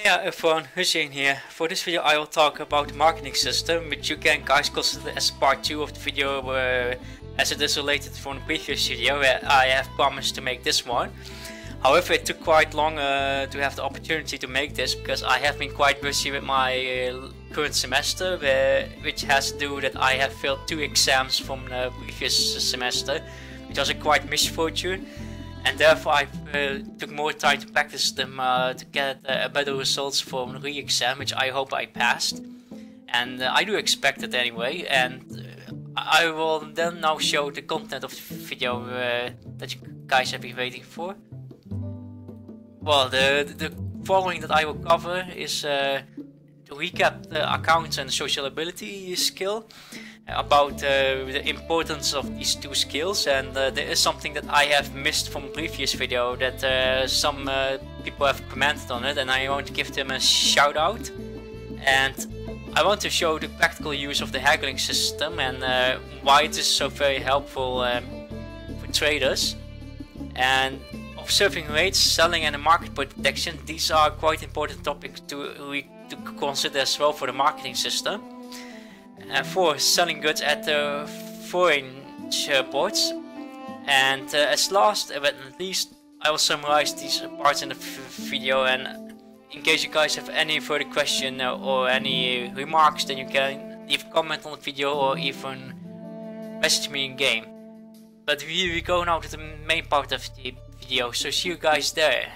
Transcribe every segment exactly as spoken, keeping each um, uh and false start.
Yeah, everyone, Hussein here. For this video I will talk about the marketing system, which you can guys consider as part two of the video, uh, as it is related from the previous video where I have promised to make this one. However, it took quite long uh, to have the opportunity to make this, because I have been quite busy with my uh, current semester, where, which has to do that I have failed two exams from the previous semester, which was a quite misfortune. And therefore I uh, took more time to practice them uh, to get uh, better results for the re-exam, which I hope I passed. And uh, I do expect it anyway, and uh, I will then now show the content of the video uh, that you guys have been waiting for. Well, the, the following that I will cover is uh, to recap the accounts and social ability skill, about uh, the importance of these two skills, and uh, there is something that I have missed from the previous video that uh, some uh, people have commented on it, and I want to give them a shout out. And I want to show the practical use of the haggling system and uh, why it is so very helpful um, for traders. And observing rates, selling and the market protection, these are quite important topics to, to consider as well for the marketing system. Uh, for selling goods at the foreign ports. And uh, as last but not least, I will summarize these parts in the video, and in case you guys have any further question uh, or any remarks, then you can leave a comment on the video or even message me in game. But we, we go now to the main part of the video, so see you guys there.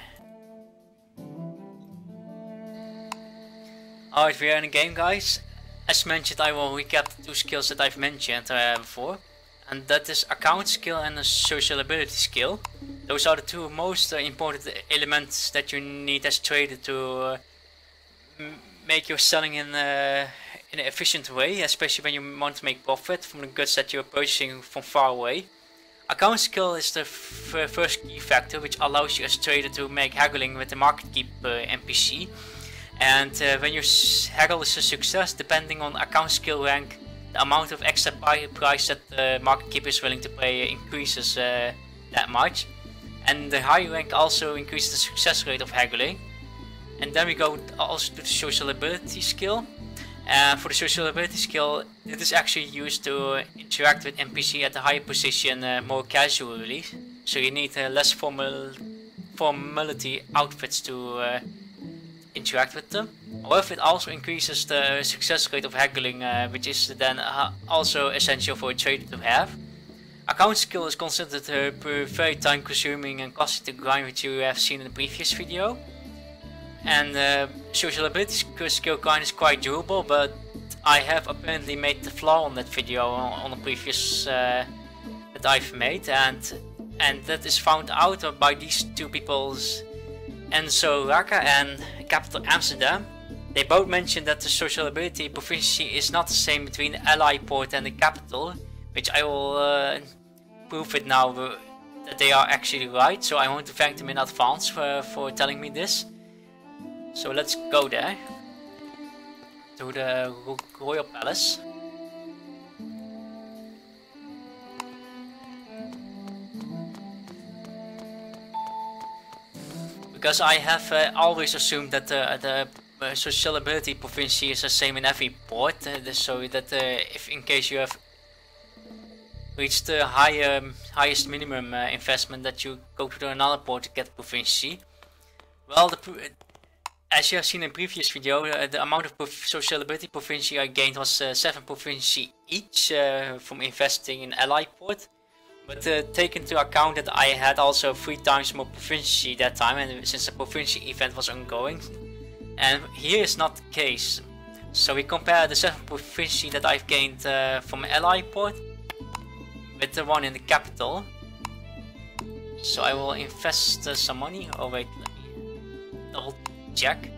Alright, we are in the game, guys. As mentioned, I will recap the two skills that I've mentioned uh, before, and that is account skill and a social ability skill. Those are the two most uh, important elements that you need as a trader to uh, make your selling in, uh, in an efficient way, especially when you want to make profit from the goods that you're purchasing from far away. Account skill is the f first key factor which allows you as a trader to make haggling with the market keep uh, N P C. And uh, when your haggle is a success, depending on account skill rank, the amount of extra price that the market keeper is willing to pay increases uh, that much. And the high rank also increases the success rate of haggling. And then we go also to the social ability skill. And for the social ability skill, it is actually used to interact with N P C at a higher position uh, more casually. So you need uh, less formal formality outfits to uh, interact with them. However, it also increases the success rate of haggling, uh, which is then uh, also essential for a trader to have. Account skill is considered uh, very time consuming and costly to grind, which you have seen in the previous video. And uh, social ability skill grind is quite durable, but I have apparently made the flaw on that video on, on the previous uh, that I've made, and and that is found out by these two people's Enzo Raka and Capital Amsterdam. They both mentioned that the social ability proficiency is not the same between the Ally port and the capital, which I will uh, prove it now uh, that they are actually right. So I want to thank them in advance for, for telling me this. So let's go there to the Royal Palace. Because I have uh, always assumed that uh, the uh, social ability proficiency is the same in every port, uh, so that uh, if in case you have reached the higher, um, highest minimum uh, investment, that you go to another port to get proficiency. Well, the, as you have seen in the previous video, uh, the amount of social ability proficiency I gained was uh, seven proficiency each uh, from investing in Ally port. But uh, take into account that I had also three times more proficiency that time, and since the proficiency event was ongoing. And here is not the case. So we compare the seven proficiency that I've gained uh, from Ally port with the one in the capital. So I will invest uh, some money. Oh wait, let me double check.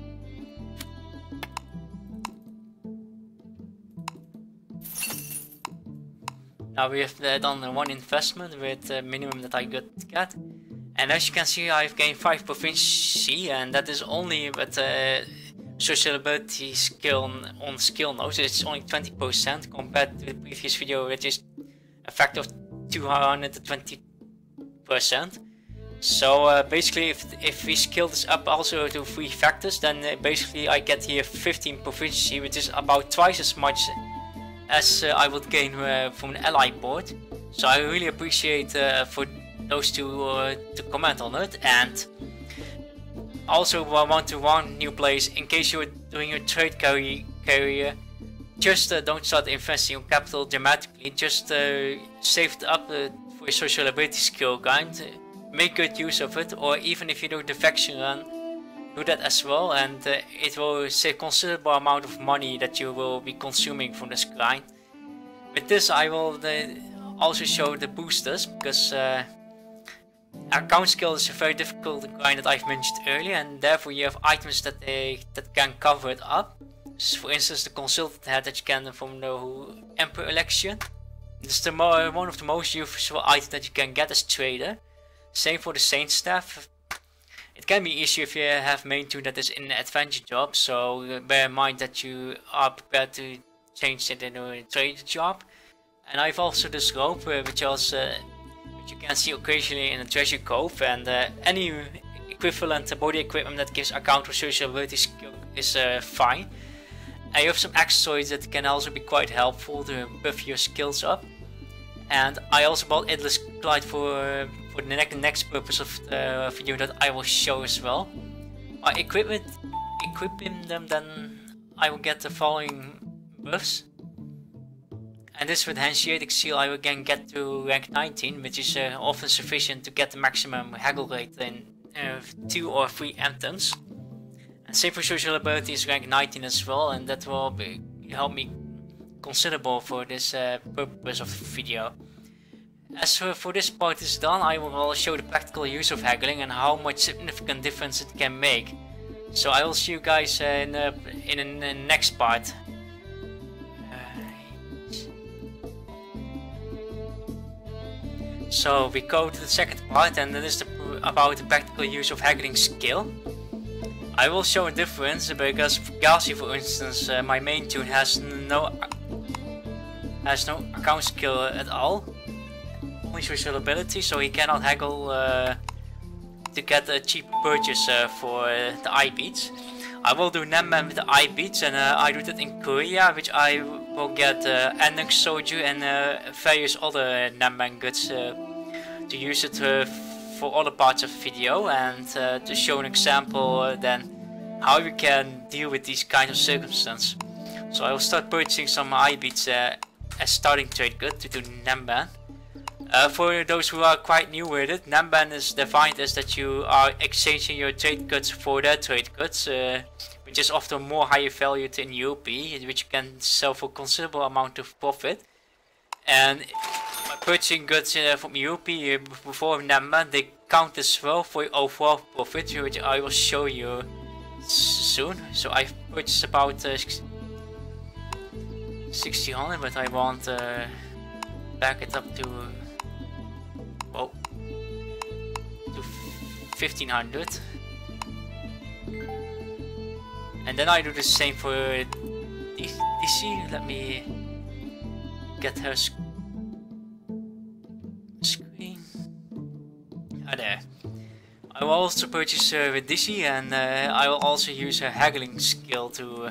Now we have uh, done one investment with the minimum that I could get, and as you can see, I've gained five proficiency, and that is only with uh, social ability skill on, on skill nodes. It's only twenty percent compared to the previous video, which is a factor of two hundred twenty percent. So uh, basically, if, if we scale this up also to three factors, then uh, basically I get here fifteen proficiency, which is about twice as much as uh, I would gain uh, from an ally board. So I really appreciate uh, for those two uh, to comment on it. And also I want to warn new players, in case you're doing your trade carry career, just uh, don't start investing your capital dramatically. Just uh, save it up uh, for your social ability skill grind. Make good use of it, or even if you do the faction run, do that as well, and uh, it will save considerable amount of money that you will be consuming from this grind. With this I will uh, also show the boosters, because uh, account skill is a very difficult grind that I've mentioned earlier, and therefore you have items that they that can cover it up. So for instance, the consultant head that you can from the Emperor election. This is the mo one of the most useful items that you can get as trader. Same for the Saint Staff. It can be easier if you have main two that is in an adventure job, so bear in mind that you are prepared to change it into a trader job. And I've also this rope, uh, which also uh, which you can see occasionally in a treasure cove, and uh, any equivalent body equipment that gives account or social ability skill is uh, fine. And you have some accessories that can also be quite helpful to buff your skills up. And I also bought Idris Glide for, uh, for the next, next purpose of the video that I will show as well. By equipment, equipping them, then I will get the following buffs. And this with Hanseatic Seal I will again get to rank nineteen, which is uh, often sufficient to get the maximum haggle rate in uh, two or three anthems. And same for social ability is rank nineteen as well, and that will be, help me considerable for this uh, purpose of the video. As for, for this part is done, I will show the practical use of haggling and how much significant difference it can make. So I will see you guys uh, in, uh, in, in the next part. Uh, so we go to the second part, and that is the, about the practical use of haggling skill. I will show a difference because for Gazi, for instance, uh, my main tune has no has no account skill at all, only social ability, so he cannot haggle uh, to get a cheap purchase uh, for uh, the eye beads. I will do Nemban with the eye beads, and uh, I do that in Korea, which I will get uh, Endung Soju and uh, various other Nemban goods uh, to use it uh, for other parts of the video, and uh, to show an example uh, then how you can deal with these kinds of circumstances. So I will start purchasing some eye beads uh, as starting trade good to do Nemban. Uh, for those who are quite new with it, Nemban is defined as that you are exchanging your trade goods for their trade goods, uh, which is often more higher valued in U P, which you can sell for considerable amount of profit. And by purchasing goods uh, from U P uh, before Nemban, they count as well for your overall profit, which I will show you soon. So I've purchased about uh, sixteen hundred, but I want to uh, back it up to well to fifteen hundred, and then I do the same for D C. Let me get her sc screen. Ah, there. I will also purchase her with Dizzy, and uh, I will also use her haggling skill to. Uh,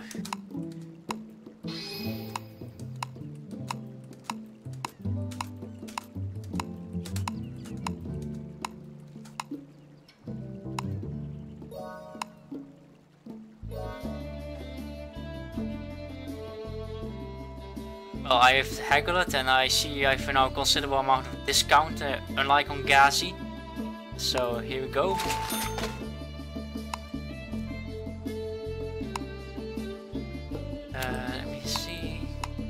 Well, I have haggled, and I see I have now a considerable amount of discount, uh, unlike on Gazi. So here we go. Uh, let me see.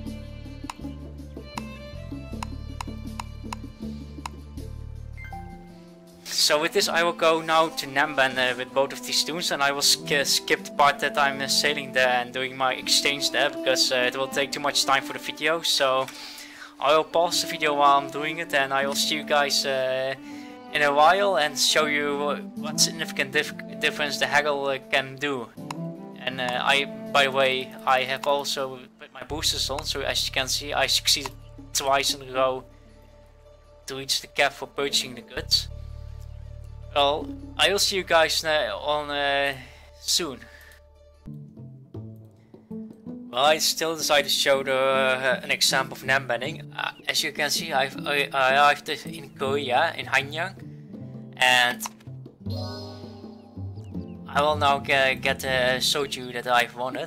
So with this I will go now to Nemban uh, with both of these tunes, and I will sk skip the part that I'm uh, sailing there and doing my exchange there, because uh, it will take too much time for the video. So I will pause the video while I'm doing it, and I will see you guys uh, in a while and show you what significant dif difference the haggle uh, can do. And uh, I, by the way, I have also put my boosters on, so as you can see I succeeded twice in a row to reach the cap for purchasing the goods. well, I will see you guys uh, on uh, soon. Well, I still decided to show the, uh, an example of Nanbanding. Uh, as you can see, I've I, I arrived in Korea, in Hanyang, and I will now get, get the soju that I've wanted.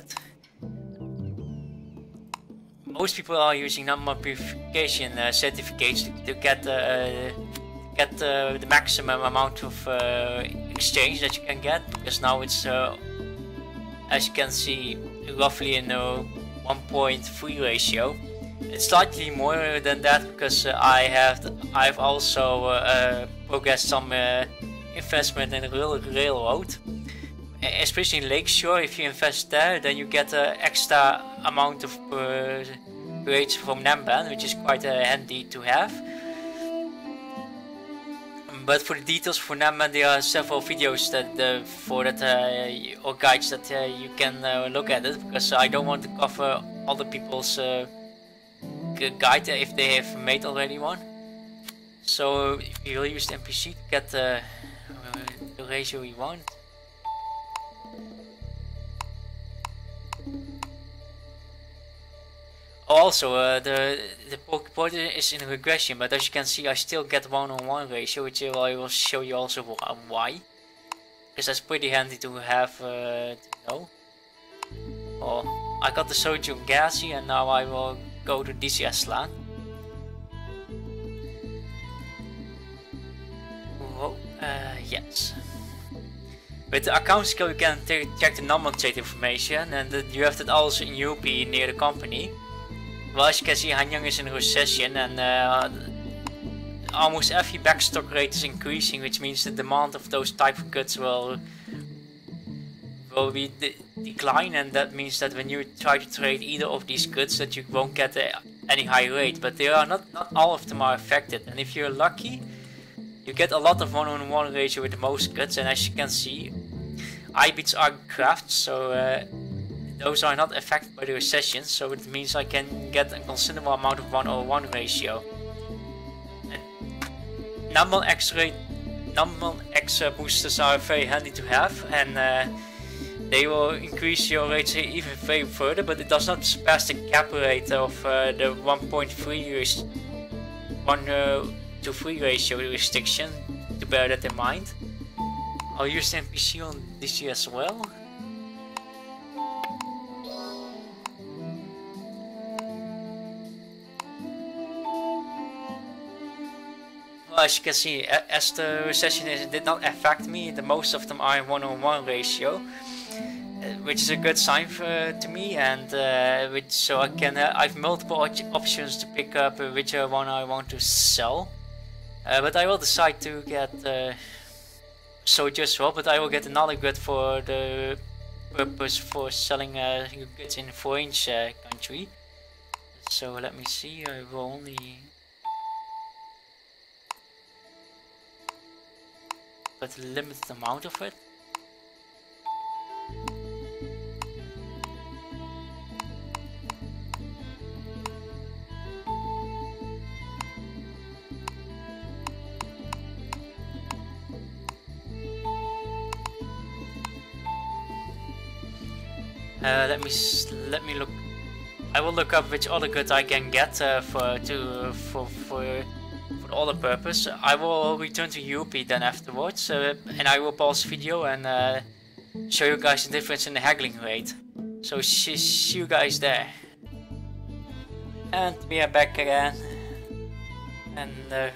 Most people are using number purification uh, certificates to, to get uh, get uh, the maximum amount of uh, exchange that you can get, because now it's, uh, as you can see, roughly in a one point three ratio. It's slightly more than that because uh, I have I've also uh, uh, progressed some uh, investment in the rail railroad, especially in Lakeshore. If you invest there, then you get an extra amount of uh, rates from Nanban, which is quite uh, handy to have. But for the details for Nanban, there are several videos that uh, for that uh, or guides that uh, you can uh, look at it, because I don't want to cover other people's uh, guide if they have made already one. So we will use the N P C to get uh, uh, the ratio we want. Also, uh, the the Pokeport is in regression, but as you can see, I still get one on one ratio, which I will show you also why. Because that's pretty handy to have uh, to know. Oh, I got the Soju Gassy, and now I will go to D C S Slaan. Oh, uh, yes. With the account skill, you can check the number trade information, and uh, you have that also in U P near the company. Well, as you can see, Hanyang is in recession, and uh, almost every backstock rate is increasing, which means the demand of those type of goods will will be de decline, and that means that when you try to trade either of these goods, that you won't get a, any high rate. But they are not not all of them are affected, and if you're lucky, you get a lot of one-on-one ratio with most goods. And as you can see, I B I Ts are crafts, so. Uh, Those are not affected by the recession, so it means I can get a considerable amount of one over one ratio. Number X rate, number X boosters are very handy to have, and uh, they will increase your rates even very further, but it does not pass the cap rate of uh, the one point three one to three ratio restriction. To bear that in mind. I'll use the N P C on D C as well. Well, as you can see, as the recession is, it did not affect me. The most of them are in one on one ratio, which is a good sign for, to me, and uh, which so I can uh, I have multiple op options to pick up uh, which uh, one I want to sell. Uh, but I will decide to get uh, Soju as well. But I will get another good for the purpose for selling uh, goods in four inch uh, country. So let me see. I will only. But a limited amount of it. Uh, let me let me look. I will look up which other goods I can get uh, for to for for. For all the purpose. I will return to U P then afterwards, uh, and I will pause the video and uh, show you guys the difference in the haggling rate. So see, see you guys there. And we are back again, and uh,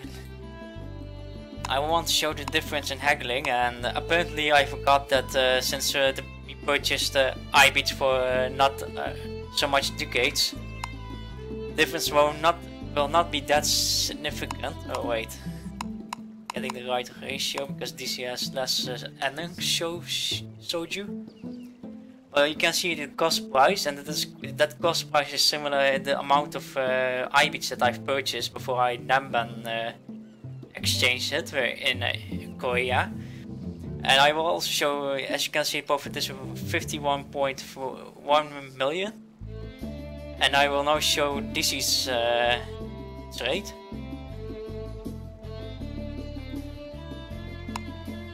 I want to show the difference in haggling. And apparently I forgot that uh, since uh, the, we purchased uh, I B I Ts for uh, not uh, so much ducats, the difference will not will not be that significant. Oh wait, getting the right ratio because D C has less uh, Anung Soju. Well, you can see the cost price, and that, is, that cost price is similar to the amount of uh, I B I Ts that I've purchased before I Nanban uh, exchanged it in uh, Korea. And I will also show, uh, as you can see, profit is fifty-one point one million. And I will now show this is uh, trade.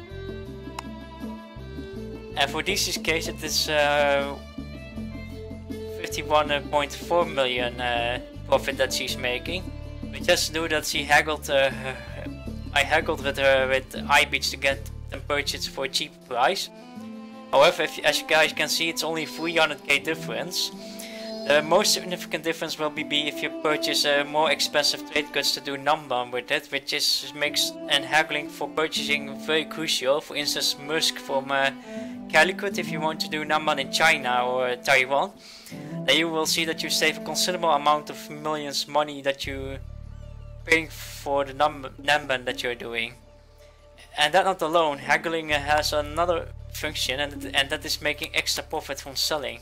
And for D C's case it is uh, fifty-one point four million uh, profit that she's making. We just knew that she haggled, uh, her, I haggled with her with iBeats to get them purchased for a cheap price. However, if, as you guys can see, it's only three hundred K difference. The most significant difference will be, be if you purchase uh, more expensive trade goods to do Namban with it, which is makes and haggling for purchasing very crucial. For instance, musk from uh, Calicut if you want to do Namban in China or Taiwan. Then you will see that you save a considerable amount of millions money that you paying for the Namban that you're doing. And that not alone, haggling has another function, and, and that is making extra profit from selling.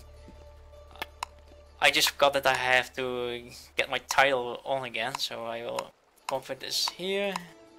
I just forgot that I have to get my title on again, so I will convert this here.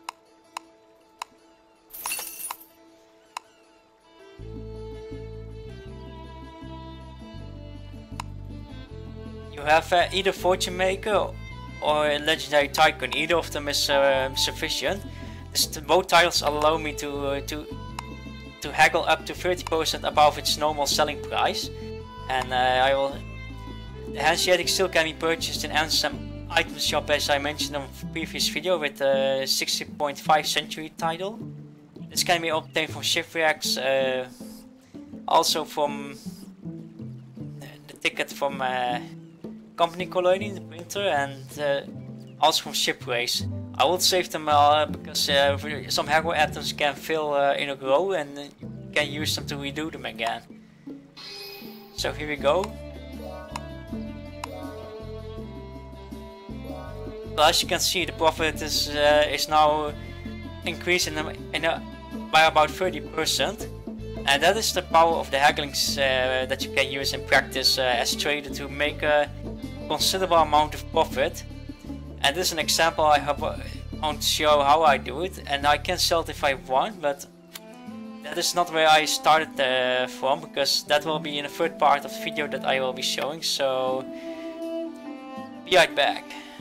You have uh, either Fortune Maker or a Legendary Tycoon. Either of them is uh, sufficient. This, both titles allow me to uh, to to haggle up to thirty percent above its normal selling price, and uh, I will. The Hanseatic still can be purchased in Amsterdam item shop, as I mentioned in a previous video, with a sixty point five century title. This can be obtained from shipwrecks, uh, also from the ticket from uh, Company Colony, the printer, and uh, also from shipwrays. I will save them uh, because uh, some hardware items can fill uh, in a row, and you can use them to redo them again. So here we go. Well, as you can see, the profit is uh, is now increasing in a, in a, by about thirty percent, and that is the power of the hagglings uh, that you can use in practice uh, as trader to make a considerable amount of profit. And this is an example I have uh, on to show how I do it, and I can sell it if I want, but that is not where I started uh, from, because that will be in the third part of the video that I will be showing. So be right back.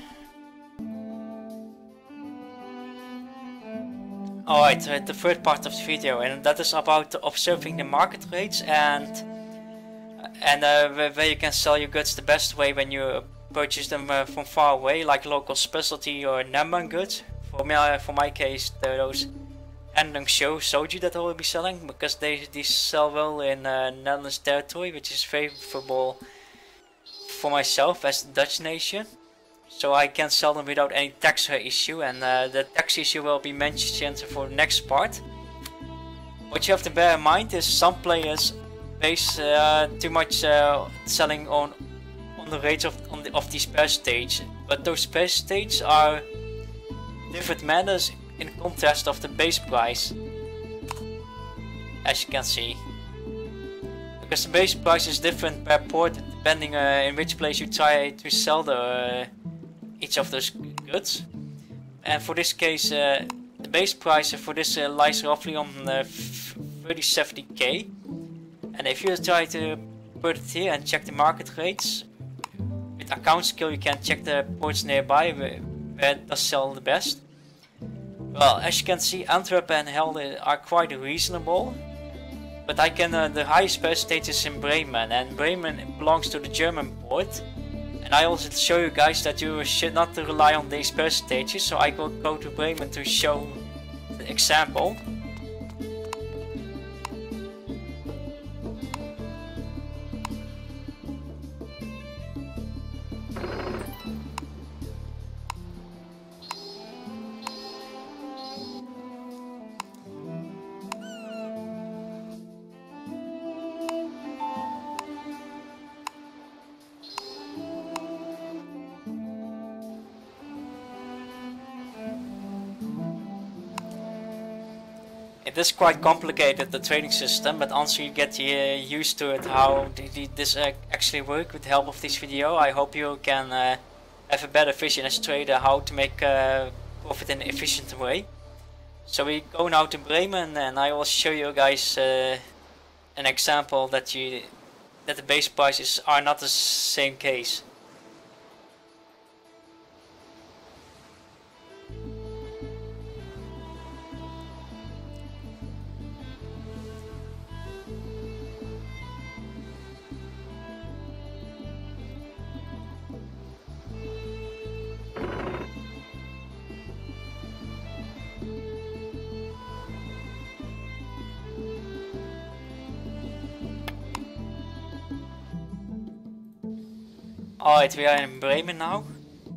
Alright, uh, the third part of the video, and that is about observing the market rates and and uh, where you can sell your goods the best way when you purchase them uh, from far away, like local specialty or Namban goods. For me, uh, for my case, those Andong Show soju that I will be selling, because they, they sell well in uh, Netherlands territory, which is favorable for myself as the Dutch nation. So I can sell them without any tax issue, and uh, the tax issue will be mentioned for the next part. What you have to bear in mind is some players base uh, too much uh, selling on on the rates of on the, of these pair stage, but those pair stages are different matters in contrast of the base price, as you can see, because the base price is different per port depending uh, in which place you try to sell the. Uh, each of those goods. And for this case, uh, the base price for this uh, lies roughly on uh, thirty seventy K. And if you try to put it here and check the market rates, with account skill you can check the ports nearby where, where it does sell the best. Well, as you can see, Antwerp and Helde are quite reasonable, but I can uh, the highest price stage is in Bremen, and Bremen belongs to the German port. And I also show you guys that you should not rely on these percentages, so I will go to Bremen to show the example. It is quite complicated, the trading system, but once you get uh, used to it, how this uh, actually works with the help of this video, I hope you can uh, have a better vision as a trader how to make uh, profit in an efficient way. So we go now to Bremen, and I will show you guys uh, an example that you that the base prices are not the same case. Alright, we are in Bremen now.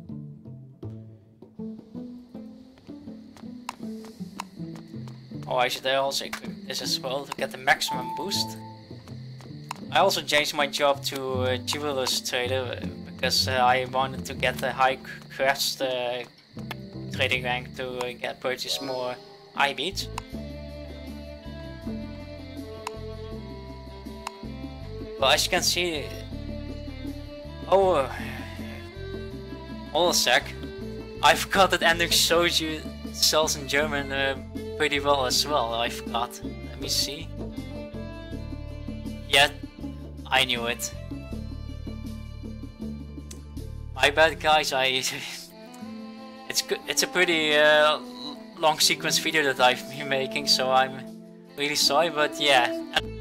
Oh, I should also equip this as well to get the maximum boost. I also changed my job to uh, Jewelers Trader because uh, I wanted to get the high crest uh, trading rank to uh, get purchase more eye beads. Well, as you can see, oh, uh, hold a sec. I forgot that Hendrik Soju sells in German uh, pretty well as well. I forgot. Let me see. Yeah, I knew it. My bad, guys. I it's good. It's a pretty uh, long sequence video that I've been making, so I'm really sorry. But yeah.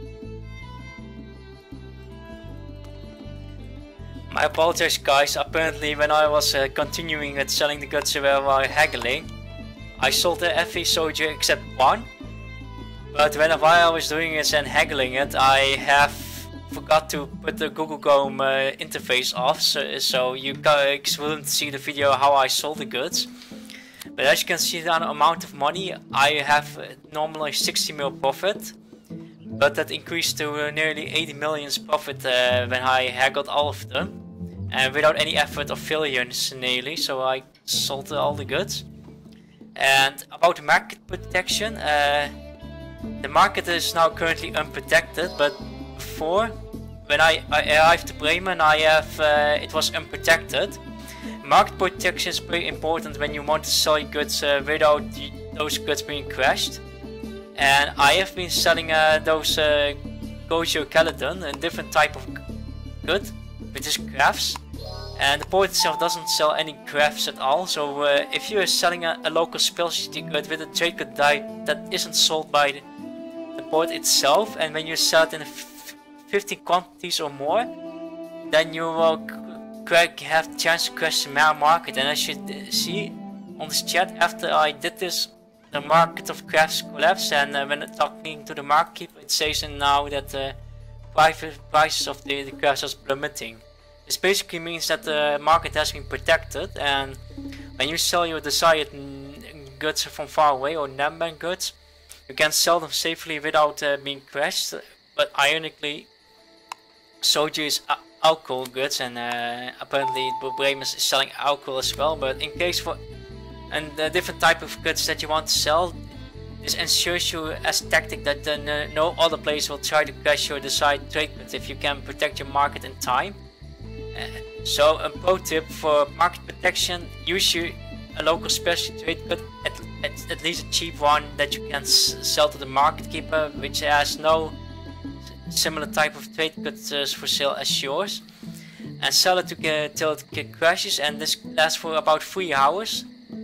My apologies, guys. Apparently when I was uh, continuing with selling the goods while haggling, I sold the every soldier except one. But when while I was doing it and haggling it, I have forgot to put the Google Chrome uh, interface off, so, so you guys wouldn't see the video how I sold the goods. But as you can see, the amount of money, I have uh, normally sixty mil profit. But that increased to uh, nearly eighty millions profit uh, when I haggled all of them. And without any effort or failures nearly, so I sold all the goods. And about the market protection, uh, the market is now currently unprotected, but before, when I, I arrived to Bremen, I have uh, it was unprotected. Market protection is very important when you want to sell your goods uh, without the, those goods being crashed. And I have been selling uh, those uh, Gojo Caledon, a different type of good, which is crafts. And the port itself doesn't sell any crafts at all, so uh, if you are selling a, a local specialty good with a trade good die that isn't sold by the, the port itself, and when you sell it in fifty quantities or more, then you will have the chance to crash the market. And as you see on this chat, after I did this, the market of crafts collapsed, and uh, when talking to the market keeper, it says now that the uh, prices of the, the crafts are plummeting. This basically means that the market has been protected, and when you sell your desired goods from far away or non-bank goods, you can sell them safely without uh, being crashed. But ironically, Soju is uh, alcohol goods, and uh, apparently Bremen is selling alcohol as well. But in case for and the different type of goods that you want to sell, this ensures you as a tactic that uh, no other place will try to crash your desired trade goods if you can protect your market in time. Uh, so a pro tip for market protection: use your, a local special trade good, at, at, at least a cheap one that you can s sell to the market keeper, which has no similar type of trade goods uh, for sale as yours, and sell it to get, till it crashes, and this lasts for about three hours,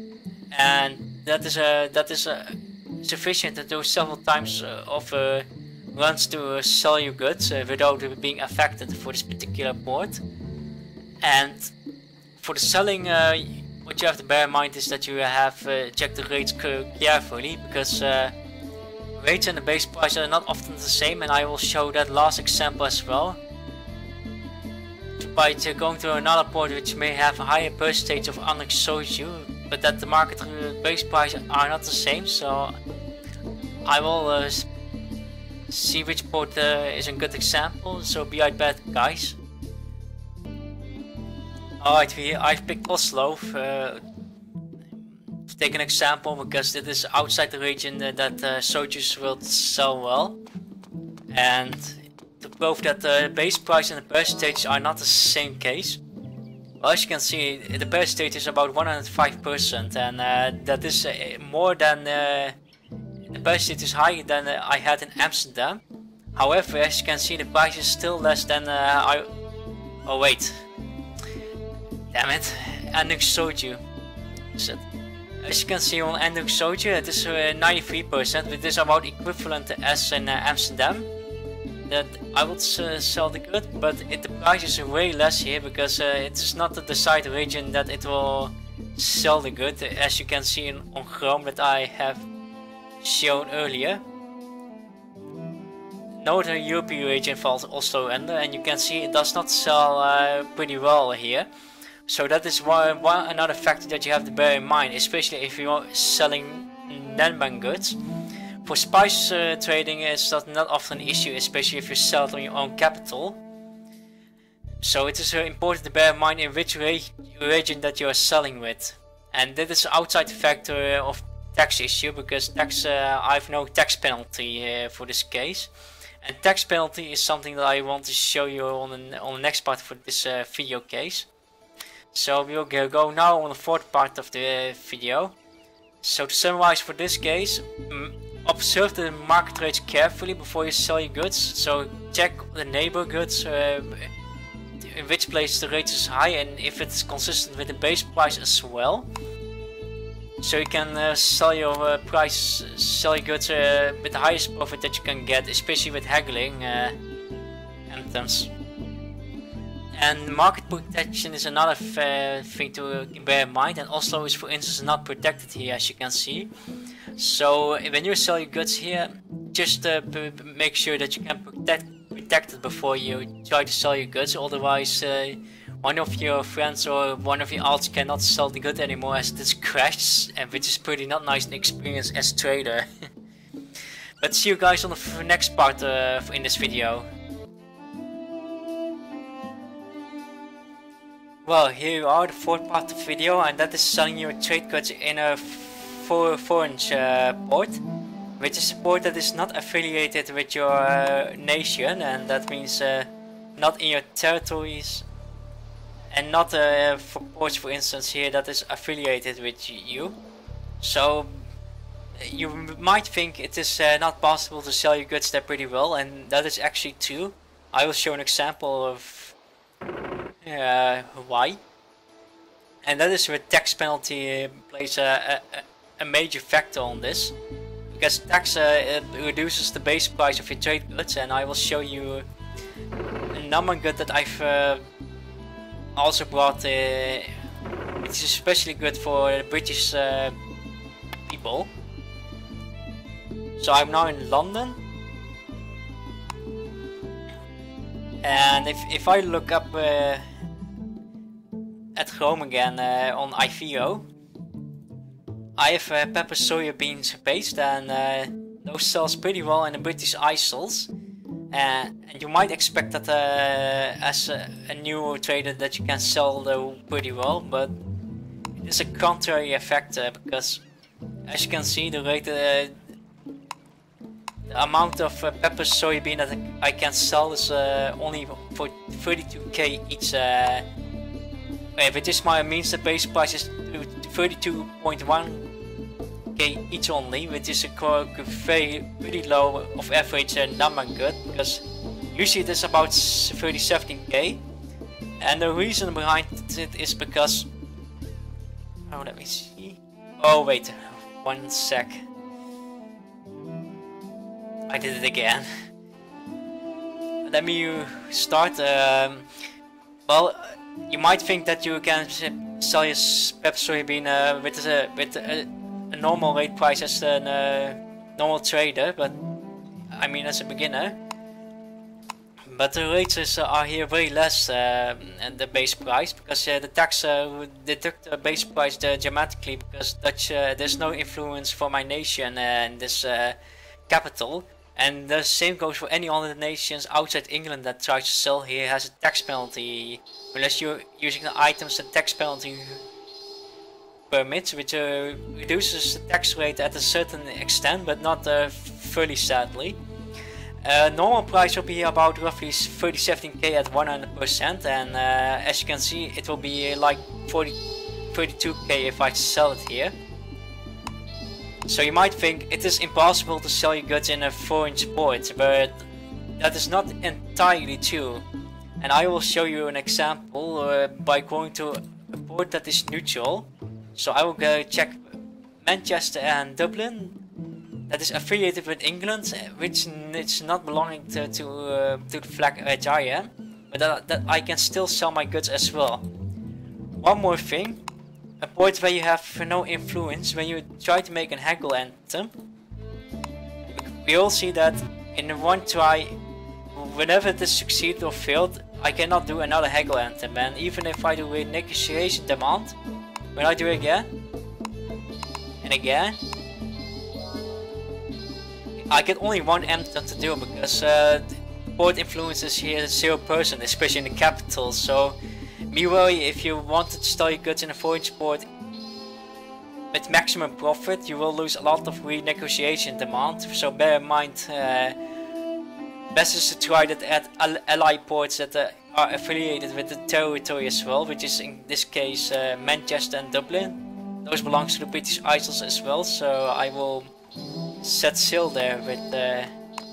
and that is a that is a sufficient to do several times uh, of uh, runs to uh, sell your goods uh, without uh, being affected for this particular port. And for the selling, uh, what you have to bear in mind is that you have uh, checked the rates carefully, because uh, rates and the base price are not often the same, and I will show that last example as well. By going to another port which may have a higher percentage of Hendrik Soju, but that the market uh, base prices are not the same, so I will uh, see which port uh, is a good example, so be right back, guys. Alright, here I've picked Oslo uh, to take an example, because it is outside the region uh, that uh, Sojus will sell well, and to prove that the base price and the percentage are not the same case. Well, as you can see, the percentage is about one hundred five percent, and uh, that is uh, more than uh, the percentage is higher than uh, I had in Amsterdam. However, as you can see, the price is still less than uh, I. Oh wait. Damn it, Hendrik Soju. As you can see on Hendrik Soju, it is uh, ninety-three percent, which is about equivalent as in uh, Amsterdam. That I would uh, sell the good, but it, the price is way less here, because uh, it is not the desired region that it will sell the good, as you can see in, on Chrome that I have shown earlier. Northern European region falls also under, and you can see it does not sell uh, pretty well here. So that is one, one another factor that you have to bear in mind, especially if you are selling Nanban goods. For spice uh, trading, it's not, not often an issue, especially if you sell it on your own capital. So it is uh, important to bear in mind in which re region that you are selling with. And that is outside the factor of tax issue, because tax uh, I have no tax penalty uh, for this case. And tax penalty is something that I want to show you on the, on the next part for this uh, video case. So we will go now on the fourth part of the uh, video. So to summarize for this case, observe the market rates carefully before you sell your goods. So check the neighbor goods, uh, in which place the rate is high and if it's consistent with the base price as well. So you can uh, sell your uh, price, sell your goods uh, with the highest profit that you can get, especially with haggling uh, items. And market protection is another uh, thing to bear in mind, and Oslo is for instance not protected here, as you can see. So when you sell your goods here, just uh, make sure that you can protect, protect it before you try to sell your goods, otherwise uh, one of your friends or one of your alts cannot sell the good anymore as this crashes, and which is pretty not nice experience as trader. But see you guys on the next part uh, in this video. Well, here you are, the fourth part of the video, and that is selling your trade goods in a foreign uh, port, which is a port that is not affiliated with your uh, nation, and that means uh, not in your territories. And not uh, for ports, for instance, here that is affiliated with you. So you might think it is uh, not possible to sell your goods there pretty well, and that is actually true. I will show an example of uh, why. And that is where tax penalty uh, plays a, a, a major factor on this. Because tax uh, it reduces the base price of your trade goods, and I will show you a number good that I've uh, also brought, uh, which is especially good for the British uh, people. So I'm now in London, and if, if I look up uh, at Chrome again uh, on I V O, I have uh, pepper soya beans paste, and uh, those sells pretty well in the British Isles. Uh, and you might expect that uh, as a, a new trader that you can sell though pretty well, but it is a contrary effect uh, because as you can see the rate, uh, the amount of uh, pepper soybean that I can sell is uh, only for thirty-two K each, uh, which is my means the base price is thirty-two point one K each only, which is a very pretty low of average uh, number good, because usually it is about thirty-seven K, and the reason behind it is because, oh let me see, oh wait, one sec, I did it again. Let me start. Um, well, you might think that you can sell your pepper soybean uh, with a with a a normal rate price as a uh, normal trader, but I mean as a beginner. But the rates is, uh, are here very less uh, than the base price, because uh, the tax uh, would deduct the base price uh, dramatically, because Dutch, uh, there's no influence for my nation uh, in this uh, capital, and the same goes for any other nations outside England that tries to sell here has a tax penalty, unless you're using the items the tax penalty permits, which uh, reduces the tax rate at a certain extent, but not uh, fully, sadly. Uh, normal price will be about roughly thirty-seven K at one hundred percent, and uh, as you can see it will be like forty, thirty-two K if I sell it here. So you might think it is impossible to sell your goods in a foreign port, but that is not entirely true. And I will show you an example uh, by going to a port that is neutral. So I will go check Manchester and Dublin, that is affiliated with England, which is not belonging to to, uh, to the flag which I am, but that, that I can still sell my goods as well. One more thing, a port where you have no influence when you try to make an haggle anthem. We all see that in one try, whenever this succeeded or failed, I cannot do another haggle anthem, and even if I do a negotiation demand, when I do it again, and again, I get only one anthem to do because uh, port influences here is zero percent, especially in the capital, so meanwhile, if you wanted to sell your goods in a foreign port with maximum profit, you will lose a lot of renegotiation demand, so bear in mind, uh, best is to try that at ally ports that uh, are affiliated with the territory as well, which is in this case uh, Manchester and Dublin. Those belong to the British Isles as well, so I will set sail there with uh,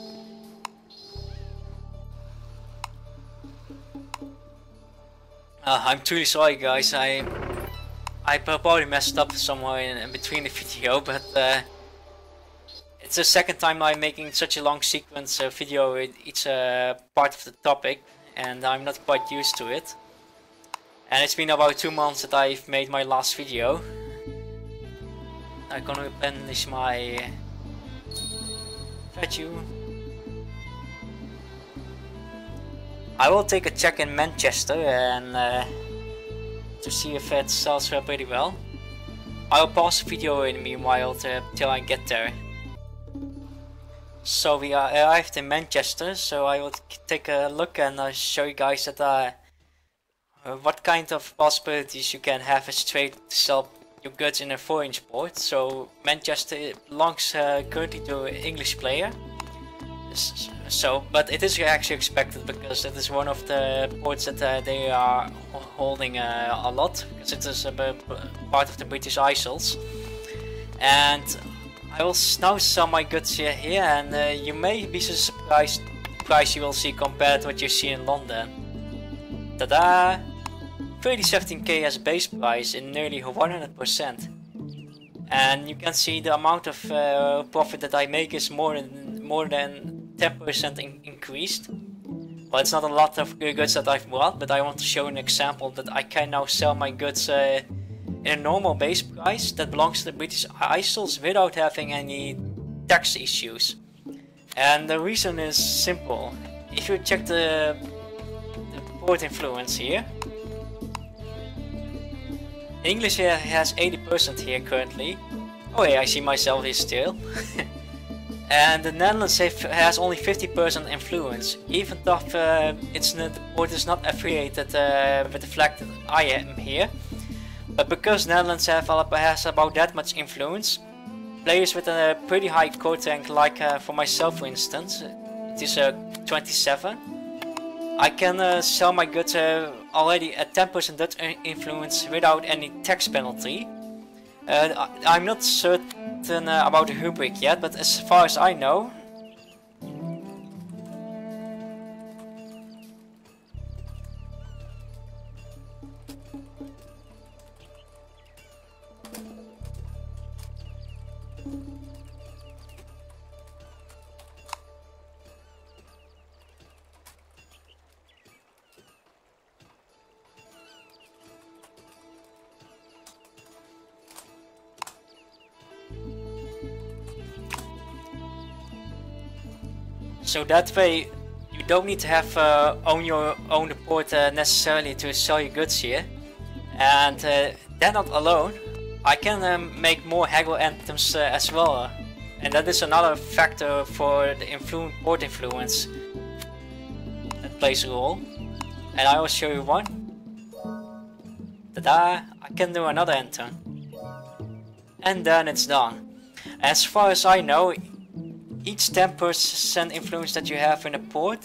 uh, I'm truly sorry guys, I I probably messed up somewhere in, in between the video, but uh, it's the second time I'm making such a long sequence uh, video with each uh, part of the topic, and I'm not quite used to it. And it's been about two months that I've made my last video. I'm gonna replenish my statue. I will take a check in Manchester and uh, to see if it sells uh, pretty well. I will pause the video in the meanwhile to, till I get there. So we are arrived in Manchester, so I will take a look and uh, show you guys that uh, uh, what kind of possibilities you can have as trade to sell your goods in a foreign port. So Manchester belongs uh, currently to an English player. So, but it is actually expected because it is one of the ports that uh, they are holding uh, a lot, because it is a part of the British Isles. And I will now sell my goods here, here and uh, you may be surprised the price you will see compared to what you see in London. Tada! thirty seventeen K as base price in nearly one hundred percent. And you can see the amount of uh, profit that I make is more than more than ten percent in increased. Well, it's not a lot of goods that I've bought, but I want to show an example that I can now sell my goods uh, in a normal base price that belongs to the British Isles without having any tax issues. And the reason is simple. If you check the, the port influence here, English here has eighty percent here currently. Oh yeah, I see myself here still. And the Netherlands have, has only fifty percent influence, even though uh, it's not, the port is not affiliated uh, with the flag that I am here. But because Netherlands have, has about that much influence, players with a pretty high code rank, like uh, for myself for instance, it is uh, twenty-seven, I can uh, sell my goods uh, already at ten percent Dutch influence without any tax penalty. Uh, I'm not certain uh, about the rubric yet, but as far as I know, so that way you don't need to have uh, own your own port uh, necessarily to sell your goods here. And uh, that not alone, I can um, make more haggle anthems uh, as well. And that is another factor for the influ port influence that plays a role. And I will show you one. Tada! I can do another anthem. And then it's done. As far as I know, each ten percent influence that you have in a port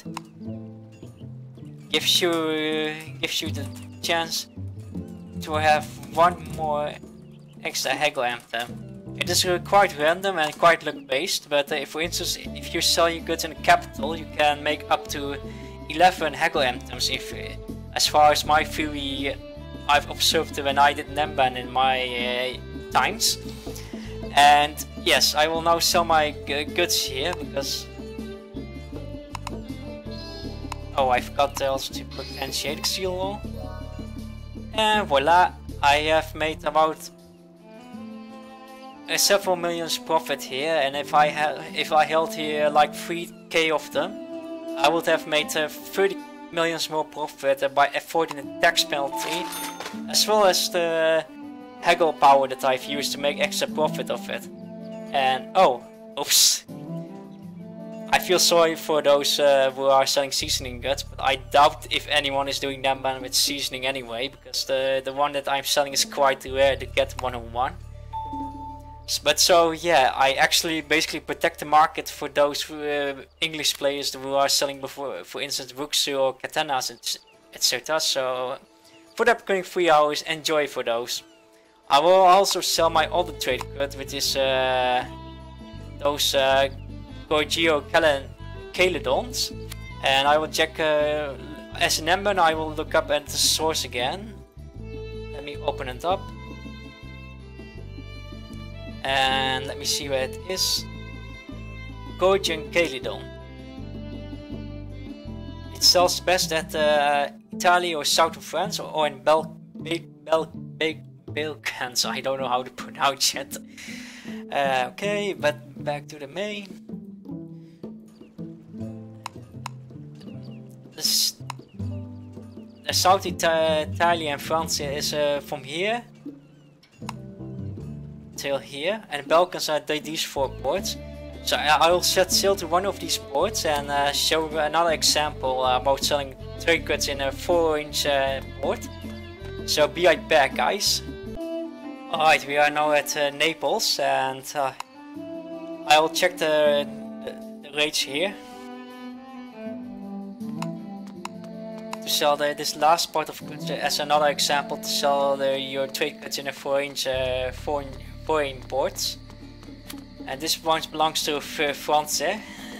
gives you uh, gives you the chance to have one more extra haggle anthem. It is uh, quite random and quite luck based, but uh, if, for instance, if you sell your goods in the capital, you can make up to eleven haggle anthems. If, uh, as far as my theory, I've observed when I did Nemban in my uh, times. And yes, I will now sell my goods here because... Oh, I forgot also to put Handshake Seal on. And voila, I have made about uh, several millions profit here. And if I had, if I held here like three K of them, I would have made uh, thirty millions more profit uh, by avoiding the tax penalty, as well as the haggle power that I've used to make extra profit of it. And oh, oops. I feel sorry for those uh, who are selling seasoning guts, but I doubt if anyone is doing that one with seasoning anyway, because the, the one that I'm selling is quite rare to get one on one. But so yeah, I actually basically protect the market for those uh, English players who are selling before, for instance, Wuxu or Katanas, et cetera. So for the upcoming three hours, enjoy for those. I will also sell my other trade cut, which is uh, those uh, Gorgio Caledons, and I will check uh, as an ember and I will look up at the source again. Let me open it up. And let me see where it is. Gorgian Caledon. It sells best at uh, Italy or south of France, or, or in Bel Bel Bel Balkans. I don't know how to pronounce it. Uh, okay, but back to the main. This, the South Ita Italy and France is uh, from here till here, and Balkans are these four ports. So I, I will set sail to one of these ports and uh, show another example uh, about selling trade goods in a four inch uh, port. So be right back, guys. Alright, we are now at uh, Naples, and uh, I will check the, the, the rates here. To sell the, this last part of goods as another example, to sell the, your trade goods in a four inch uh, foreign, foreign ports. And this one belongs to uh, France. Eh?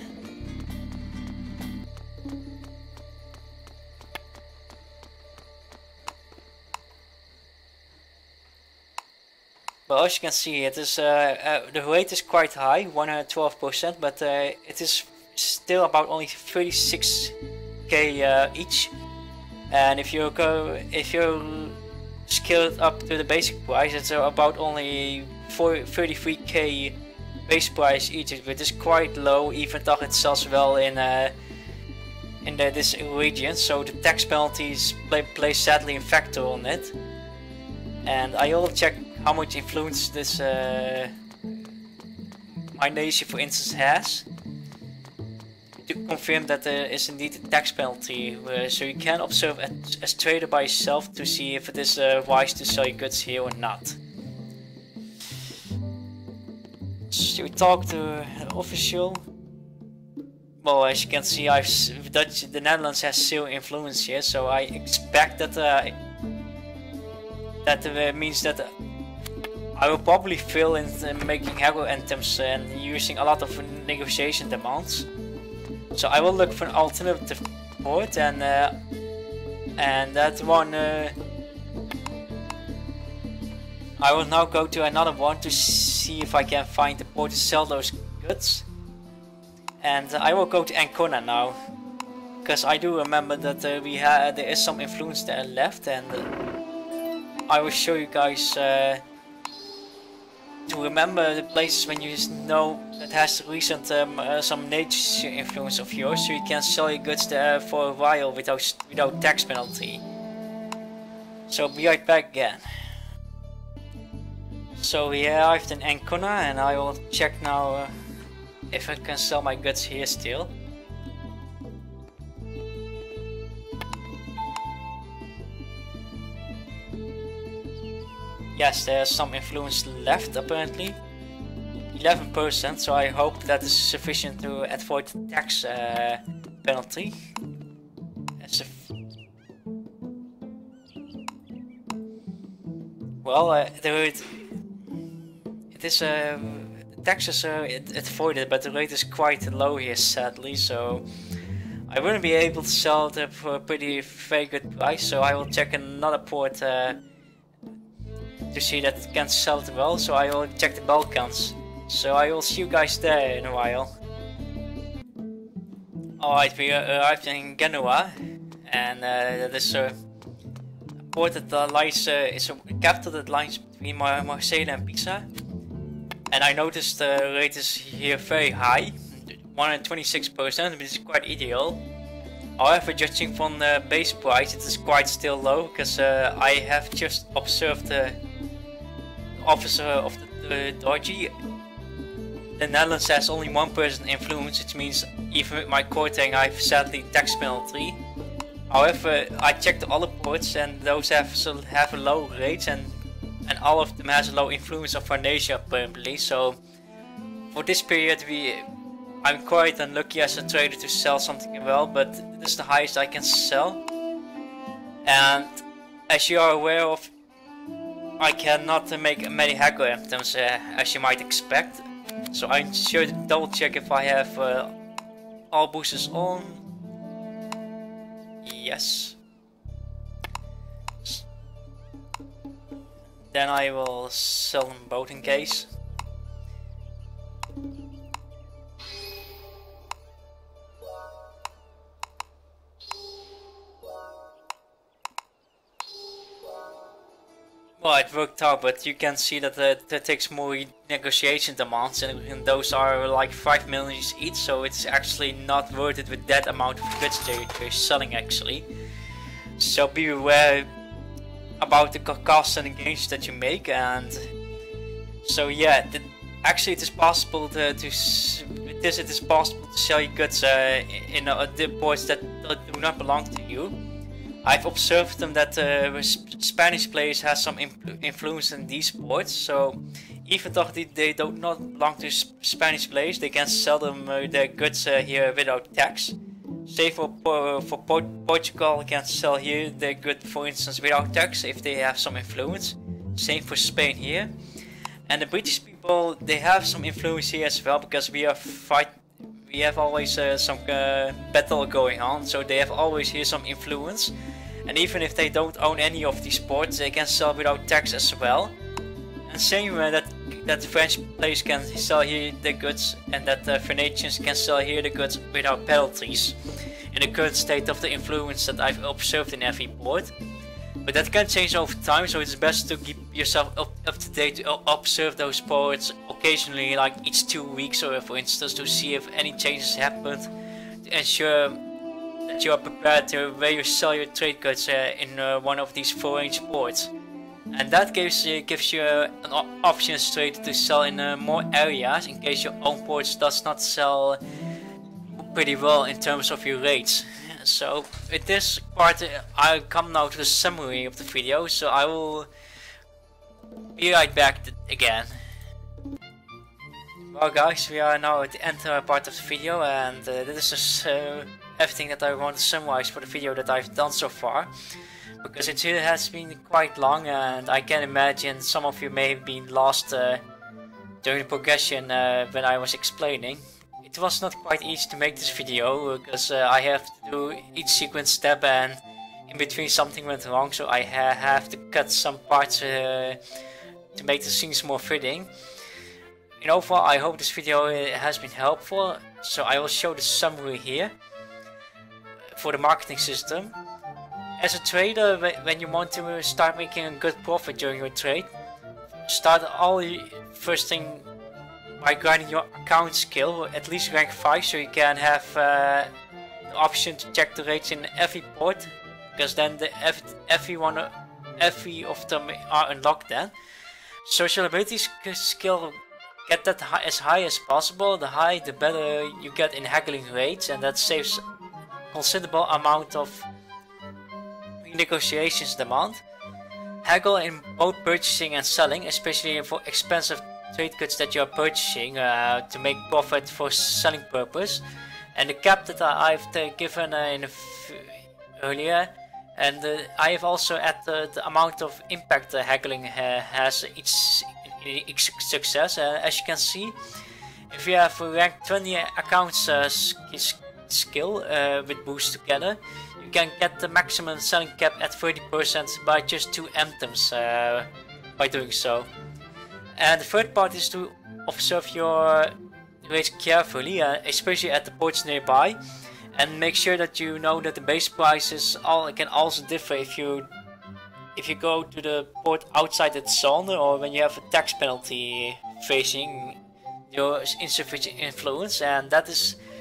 Well, as you can see, it is uh, uh, the rate is quite high, one hundred twelve percent, but uh, it is still about only thirty-six K uh, each. And if you go, if you scale it up to the basic price, it's about only thirty-three K base price each, which is quite low, even though it sells well in uh, in the, this region. So the tax penalties play, play sadly a factor on it. And I will check how much influence this uh, my nation, for instance, has, to confirm that there is indeed a tax penalty. Uh, so you can observe as, as trader by yourself to see if it is uh, wise to sell your goods here or not. So we talk to the official. Well, as you can see, I've Dutch, the Netherlands has zero influence here, so I expect that uh, that uh, means that uh, I will probably fail in uh, making haggle anthems and using a lot of negotiation demands. So I will look for an alternative port, and uh, and that one uh, I will now go to another one to see if I can find a port to sell those goods. And uh, I will go to Ancona now, because I do remember that uh, we had there is some influence there left, and uh, I will show you guys uh, to remember the places when you know that has recent um, uh, some nature influence of yours, so you can sell your goods there for a while without without tax penalty. So be right back again. So we arrived in Ancona, and I will check now uh, if I can sell my goods here still. Yes, there's some influence left apparently, eleven percent, so I hope that is sufficient to avoid the tax uh, penalty. As if well, uh, there it, it is uh, the taxes are avoided, but the rate is quite low here sadly, so I wouldn't be able to sell it for a pretty very good price. So I will check another port uh, to see that it can sell it well, so I will check the Balkans. So I will see you guys there in a while. Alright, we arrived in Genoa, and uh, that is a port that uh, lies, uh, is a capital that lies between Mar Marseille and Pisa. And I noticed the rate is here very high, one hundred twenty-six percent, which is quite ideal. However, judging from the base price, it is quite still low, because uh, I have just observed the officer of the, the Dodgy. The Netherlands has only one percent influence, which means even with my courting I have sadly tax penalty. However, I checked the other ports and those have have a low rate, and and all of them has a low influence of Varnasia apparently. So for this period we I'm quite unlucky as a trader to sell something well, but this is the highest I can sell. And as you are aware of, I cannot uh, make many hacker items uh, as you might expect. So I should double check if I have uh, all boosters on. Yes. Then I will sell them both in case. Well, it worked out, but you can see that uh, that takes more negotiation demands, and, and those are like five million each, so it's actually not worth it with that amount of goods they're selling actually. So be aware about the costs and the gains that you make. And so yeah, the, actually it is possible to, to with this it is possible to sell your goods uh, in uh, the ports that do not belong to you. I've observed them that uh, Spanish players has some influence in these ports, so even though they, they do not belong to Spanish players, they can sell them uh, their goods uh, here without tax. Say for uh, for Port Portugal, they can sell here their goods, for instance, without tax if they have some influence. Same for Spain here. And the British people, they have some influence here as well, because we are fight. We have always uh, some uh, battle going on, so they have always here some influence. And even if they don't own any of these ports, they can sell without tax as well. And same uh, that that the French players can sell here the goods, and that the Venetians can sell here the goods without penalties. In the current state of the influence that I've observed in every port. But that can change over time, so it's best to keep yourself up, up to date, to observe those ports occasionally, like each two weeks or for instance, to see if any changes happened, to ensure that you are prepared to where you sell your trade goods uh, in uh, one of these four range ports. And that gives, uh, gives you uh, an option straight to sell in uh, more areas, in case your own ports does not sell pretty well in terms of your rates. So with this part uh, I'll come now to the summary of the video, so I will be right back again. Well guys, we are now at the end uh, part of the video, and uh, this is uh, everything that I want to summarize for the video that I've done so far. Because it really has been quite long, and I can imagine some of you may have been lost uh, during the progression uh, when I was explaining. It was not quite easy to make this video, because uh, I have to do each sequence step, and in between something went wrong, so I ha have to cut some parts uh, to make the scenes more fitting. In overall, I hope this video has been helpful, so I will show the summary here for the marketing system. As a trader, when you want to start making a good profit during your trade, start all first thing by grinding your account skill, at least rank five, so you can have uh, the option to check the rates in every port, because then the every one, every of them are unlocked then. Social ability skill, get that high, as high as possible. The higher the better you get in haggling rates, and that saves considerable amount of negotiations demand. Haggle in both purchasing and selling, especially for expensive trade goods that you are purchasing uh, to make profit for selling purpose. And the cap that I've given uh, in a f earlier, and uh, I have also added the amount of impact uh, haggling uh, has each, each success. Uh, as you can see, if you have a rank twenty accounts uh, skill uh, with boost together, you can get the maximum selling cap at thirty percent by just two items uh, by doing so. And the third part is to observe your rates carefully, uh, especially at the ports nearby, and make sure that you know that the base prices all can also differ if you if you go to the port outside its zone, or when you have a tax penalty facing your insufficient influence. And that is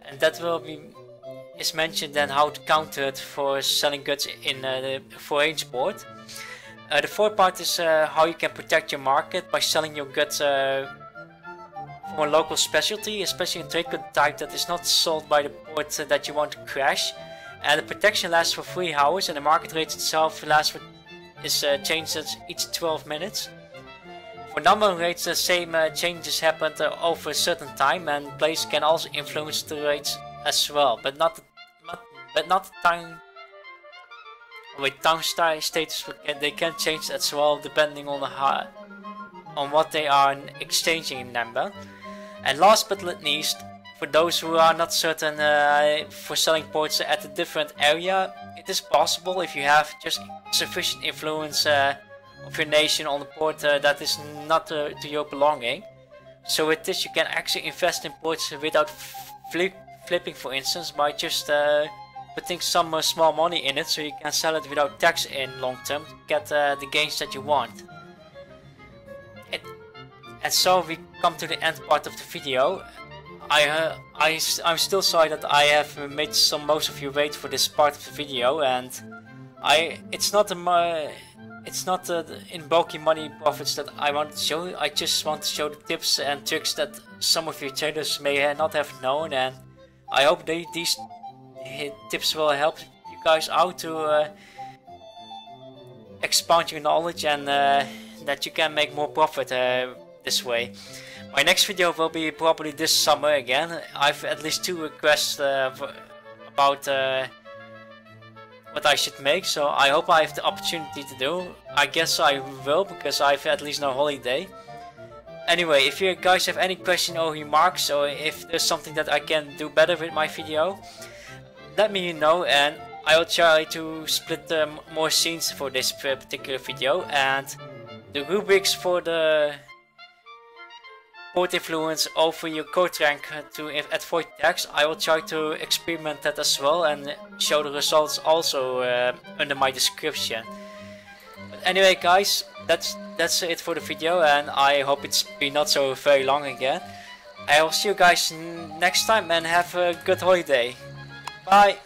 and that will be is mentioned then how to counter it for selling goods in uh, the four-inch board. Uh, the fourth part is uh, how you can protect your market by selling your goods uh, from a local specialty, especially in trade good type that is not sold by the port uh, that you want to crash. And the protection lasts for three hours, and the market rate itself lasts for, is uh, changed each twelve minutes. For number rates, the same uh, changes happen uh, over a certain time, and players can also influence the rates as well, but not the, not, but not the time. With town status, they can change as well depending on the how, on what they are exchanging in Namba. And last but not least, for those who are not certain uh, for selling ports at a different area, it is possible if you have just sufficient influence uh, of your nation on the port uh, that is not uh, to your belonging. So with this you can actually invest in ports without flip flipping, for instance, by just uh, putting some uh, small money in it, so you can sell it without tax in long term to get uh, the gains that you want. It, and so we come to the end part of the video. I, uh, I, I'm still sorry that I have made some most of you wait for this part of the video, and I it's not a it's not uh, in bulky money profits that I want to show you. I just want to show the tips and tricks that some of you traders may not have known, and I hope they, these tips will help you guys out to uh, expand your knowledge, and uh, that you can make more profit uh, this way. My next video will be probably this summer again. I've at least two requests uh, for, about uh, what I should make, so I hope I have the opportunity to do. I guess I will, because I've at least no holiday. Anyway, if you guys have any question or remarks, or if there's something that I can do better with my video, let me know, and I will try to split um, more scenes for this particular video. And the rubrics for the port influence over your code rank to avoid tax, I will try to experiment that as well and show the results also uh, under my description. But anyway guys, that's that's it for the video, and I hope it's been not so very long again. I will see you guys next time, and have a good holiday. Bye!